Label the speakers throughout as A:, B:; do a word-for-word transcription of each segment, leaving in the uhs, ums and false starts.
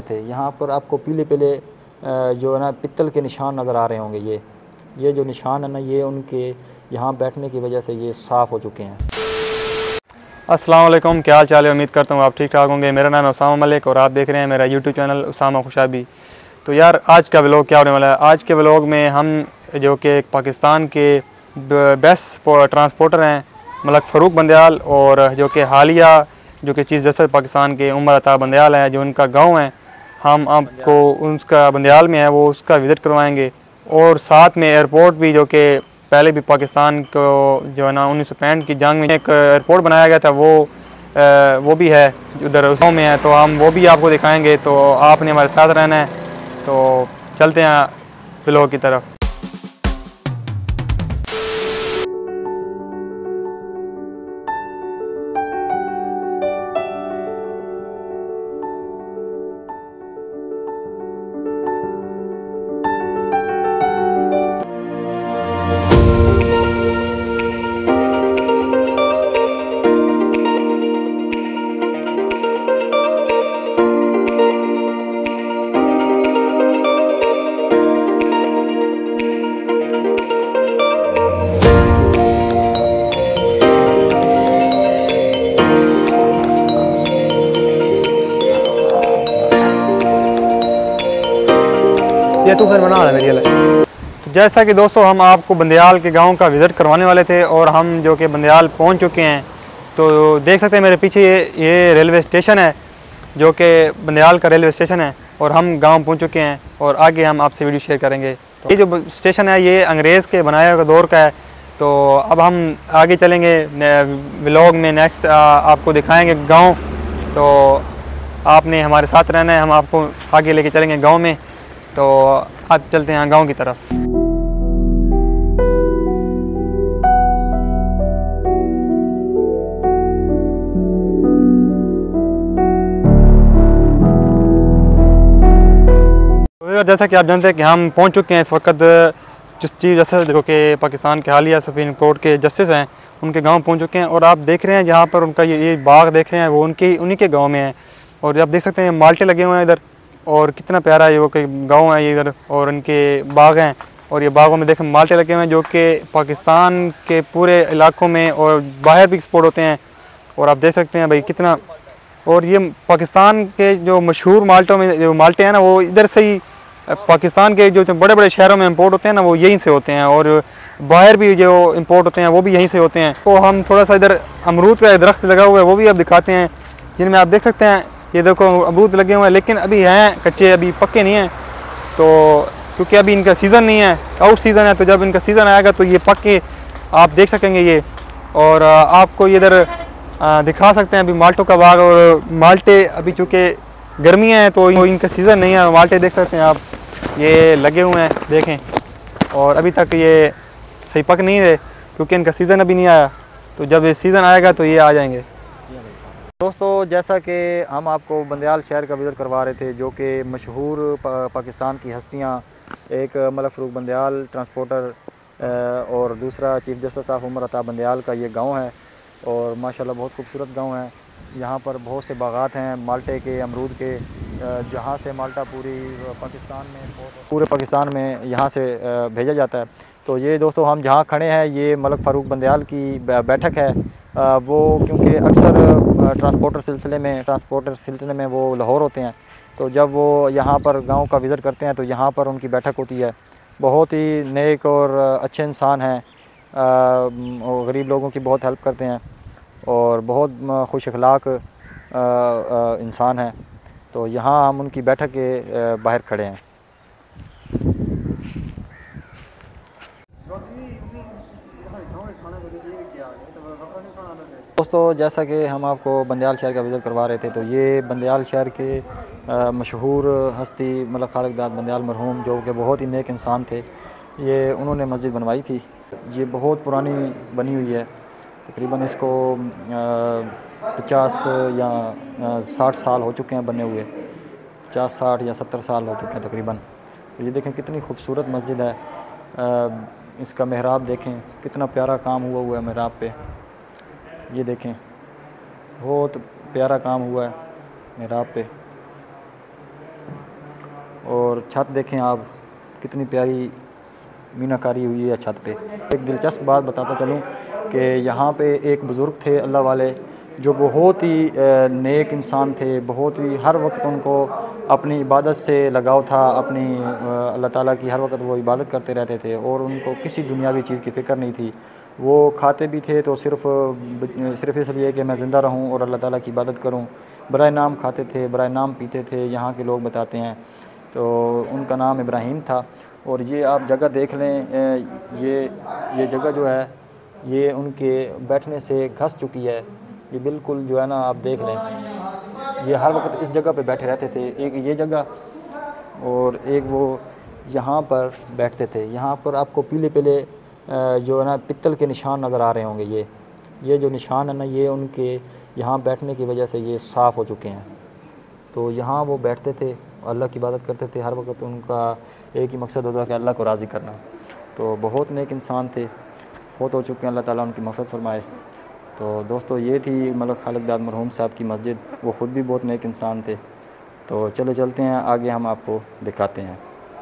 A: थे। यहाँ पर आपको पीले पीले जो है ना पित्तल के निशान नज़र आ रहे होंगे। ये ये जो निशान है ना, ये उनके यहाँ बैठने की वजह से ये साफ़ हो चुके हैं।
B: अस्सलाम वालेकुम, क्या हाल चाल है। उम्मीद करता हूँ आप ठीक ठाक होंगे। मेरा नाम है उसामा मलिक और आप देख रहे हैं मेरा यूट्यूब चैनल उसामा खुशाबी। तो यार आज का व्लॉग क्या होने वाला है। आज के व्लॉग में हम जो कि पाकिस्तान के बेस्ट ट्रांसपोर्टर हैं मलक फ़ारूक बंदयाल, और जो कि हालिया जो कि चीफ जस्टिस पाकिस्तान के उमर अता बंदयाल हैं, जो उनका गाँव है, हम आपको उसका बंदयाल में है वो उसका विज़िट करवाएँगे। और साथ में एयरपोर्ट भी, जो कि पहले भी पाकिस्तान को जो है ना उन्नीस सौ पैंठ की जंग में एक एयरपोर्ट बनाया गया था, वो आ, वो भी है उधर गाँव में है, तो हम वो भी आपको दिखाएंगे। तो आपने हमारे साथ रहना है। तो चलते हैं व्लॉग की तरफ। ये तो फिर बना रहा है मेरी अलग। तो जैसा कि दोस्तों हम आपको बंदयाल के गांव का विज़िट करवाने वाले थे और हम जो कि बंदयाल पहुंच चुके हैं। तो देख सकते हैं मेरे पीछे ये ये रेलवे स्टेशन है, जो कि बंदयाल का रेलवे स्टेशन है, और हम गांव पहुंच चुके हैं और आगे हम आपसे वीडियो शेयर करेंगे। तो ये जो स्टेशन है ये अंग्रेज़ के बनाए हुए दौर का है। तो अब हम आगे चलेंगे व्लॉग में, नेक्स्ट आपको दिखाएँगे गाँव। तो आपने हमारे साथ रहना है, हम आपको आगे लेके चलेंगे गाँव में। तो आज चलते हैं गांव की तरफ। तो जैसा कि आप जानते हैं कि हम पहुंच चुके हैं इस वक्त चीफ जस्टिस जो कि पाकिस्तान के हालिया सुप्रीम कोर्ट के जस्टिस हैं, उनके गांव पहुंच चुके हैं। और आप देख रहे हैं जहां पर उनका ये, ये बाग देख रहे हैं, वो उनके उन्हीं के गांव में है। और आप देख सकते हैं माल्टे लगे हुए हैं इधर, और कितना प्यारा ये वो कोई गांव है ये इधर, और उनके बाग हैं। और ये बागों में देखें माल्टे लगे हुए हैं, जो कि पाकिस्तान के पूरे इलाकों में और बाहर भी एक्सपोर्ट होते हैं। और आप देख सकते हैं भाई कितना, और ये पाकिस्तान के जो मशहूर माल्टों में जो माल्टे हैं ना, वो इधर से ही पाकिस्तान के जो बड़े बड़े शहरों में इम्पोर्ट होते हैं ना, वो यहीं से होते हैं। और बाहर भी जो इम्पोर्ट होते हैं वो भी यहीं से होते हैं। तो हम थोड़ा सा इधर अमरूद का दरख्त लगा हुआ है वो भी आप दिखाते हैं, जिनमें आप देख सकते हैं ये देखो अमरूद लगे हुए हैं, लेकिन अभी हैं कच्चे, अभी पक्के नहीं हैं। तो क्योंकि अभी इनका सीज़न नहीं है, आउट सीज़न है, तो जब इनका सीज़न आएगा तो ये पक्के आप देख सकेंगे ये। और आपको ये इधर दिखा सकते हैं अभी माल्टों का बाग। और माल्टे अभी चूँकि गर्मियाँ हैं तो इनका सीज़न नहीं है। माल्टे देख सकते हैं आप, ये लगे हुए हैं देखें, और अभी तक ये सही पक नहीं रहे क्योंकि इनका सीज़न अभी नहीं आया। तो जब ये सीज़न आएगा तो ये आ जाएंगे।
A: दोस्तों जैसा कि हम आपको बंदयाल शहर का विज़िट करवा रहे थे, जो कि मशहूर पा, पाकिस्तान की हस्तियां, एक मलक फ़ारूक बंदयाल ट्रांसपोर्टर और दूसरा chief justice of Umar Ata Bandial का ये गांव है। और माशाल्लाह बहुत खूबसूरत गांव है। यहाँ पर बहुत से बागात हैं माल्टे के, अमरूद के, जहाँ से माल्टा पूरी पाकिस्तान में पूरे पाकिस्तान में यहाँ से भेजा जाता है। तो ये दोस्तों हम जहाँ खड़े हैं ये मलक फ़ारूक बंदयाल की बैठक है। वो क्योंकि अक्सर ट्रांसपोर्टर सिलसिले में ट्रांसपोर्टर सिलसिले में वो लाहौर होते हैं, तो जब वो यहाँ पर गांव का विज़िट करते हैं तो यहाँ पर उनकी बैठक होती है। बहुत ही नेक और अच्छे इंसान हैं, गरीब लोगों की बहुत हेल्प करते हैं और बहुत खुश अखलाक इंसान हैं। तो यहाँ हम उनकी बैठक के बाहर खड़े हैं। दोस्तों जैसा कि हम आपको बंदयाल शहर का विज़िट करवा रहे थे, तो ये बंदयाल शहर के मशहूर हस्ती मलक खालिक दाद बंदयाल मरहूम, जो कि बहुत ही नेक इंसान थे, ये उन्होंने मस्जिद बनवाई थी। ये बहुत पुरानी बनी हुई है, तकरीबन इसको पचास या साठ साल हो चुके हैं बने हुए, पचास साठ या सत्तर साल हो चुके हैं तकरीबन। तो ये देखें कितनी खूबसूरत मस्जिद है। इसका मेहराब देखें कितना प्यारा काम हुआ हुआ है मेहराब पे, ये देखें बहुत प्यारा काम हुआ है मेहराब पे। और छत देखें आप, कितनी प्यारी मीनाकारी हुई है छत पे। एक दिलचस्प बात बताता चलूँ कि यहाँ पे एक बुज़ुर्ग थे अल्लाह वाले, जो बहुत ही नेक इंसान थे, बहुत ही हर वक्त उनको अपनी इबादत से लगाव था, अपनी अल्लाह ताला की हर वक्त वो इबादत करते रहते थे और उनको किसी दुनियावी चीज़ की फ़िक्र नहीं थी। वो खाते भी थे तो सिर्फ़ सिर्फ़ इसलिए कि मैं ज़िंदा रहूँ और अल्लाह ताला की इबादत करूँ। बराए नाम खाते थे, बराए नाम पीते थे, यहाँ के लोग बताते हैं। तो उनका नाम इब्राहीम था। और ये आप जगह देख लें, ये ये जगह जो है ये उनके बैठने से घस चुकी है। ये बिल्कुल जो है ना, आप देख लें, ये हर वक्त इस जगह पे बैठे रहते थे। एक ये जगह और एक वो यहाँ पर बैठते थे। यहाँ पर आपको पीले पीले जो है ना पित्तल के निशान नज़र आ रहे होंगे। ये ये जो निशान है ना, ये उनके यहाँ बैठने की वजह से ये साफ़ हो चुके हैं। तो यहाँ वो बैठते थे, अल्लाह की इबादत करते थे हर वक्त। उनका एक ही मकसद होता कि अल्लाह को राज़ी करना। तो बहुत नेक इंसान थे, बहुत हो चुके हैं, अल्लाह ताला उनकी मग़फ़िरत फरमाए। तो दोस्तों ये थी मलक खालिक दाद मरहूम साहब की मस्जिद। वो ख़ुद भी बहुत नेक इंसान थे। तो चले चलते हैं आगे, हम आपको दिखाते हैं।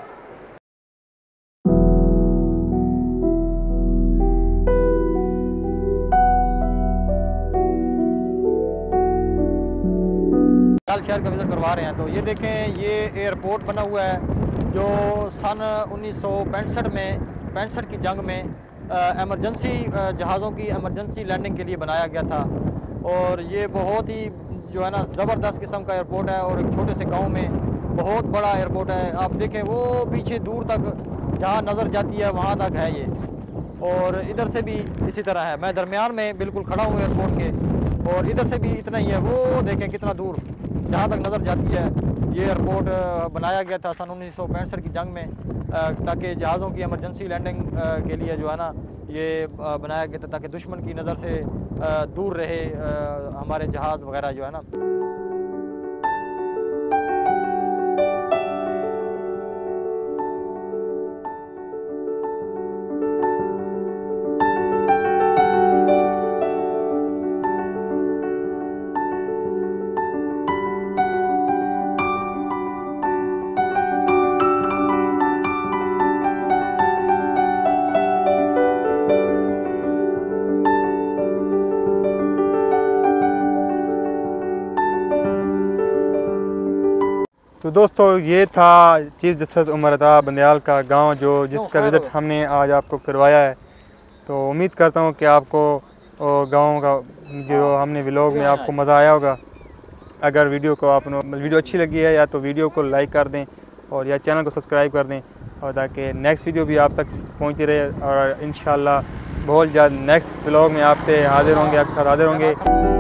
A: शहर का विज़िट करवा रहे हैं। तो ये देखें, ये एयरपोर्ट बना हुआ है जो सन उन्नीस सौ पैंसठ में पैंसठ की जंग में एमरजेंसी जहाज़ों की एमरजेंसी लैंडिंग के लिए बनाया गया था। और ये बहुत ही जो है ना ज़बरदस्त किस्म का एयरपोर्ट है और एक छोटे से गांव में बहुत बड़ा एयरपोर्ट है। आप देखें वो पीछे दूर तक जहाँ नज़र जाती है वहाँ तक है ये, और इधर से भी इसी तरह है। मैं दरमियान में बिल्कुल खड़ा हूँ एयरपोर्ट के, और इधर से भी इतना ही है। वो देखें कितना दूर जहाँ तक नज़र जाती है। ये एयरपोर्ट बनाया गया था सन उन्नीस सौ पैंसठ की जंग में, ताकि जहाज़ों की एमरजेंसी लैंडिंग के लिए जो है ना ये बनाया गया था, ताकि दुश्मन की नज़र से दूर रहे हमारे जहाज़ वगैरह जो है ना।
B: तो दोस्तों ये था चीफ जस्टिस उमर अता बंदयाल का गांव, जो जिसका विज़िट हमने आज आपको करवाया है। तो उम्मीद करता हूं कि आपको गांव का जो हमने व्लॉग में आपको मज़ा आया होगा। अगर वीडियो को आप वीडियो अच्छी लगी है या तो वीडियो को लाइक कर दें और या चैनल को सब्सक्राइब कर दें, और ताकि नेक्स्ट वीडियो भी आप तक पहुँचती रहे। और इंशाल्लाह बहुत जल्द नेक्स्ट व्लॉग में आपसे हाजिर होंगे आपके साथ हाजिर होंगे।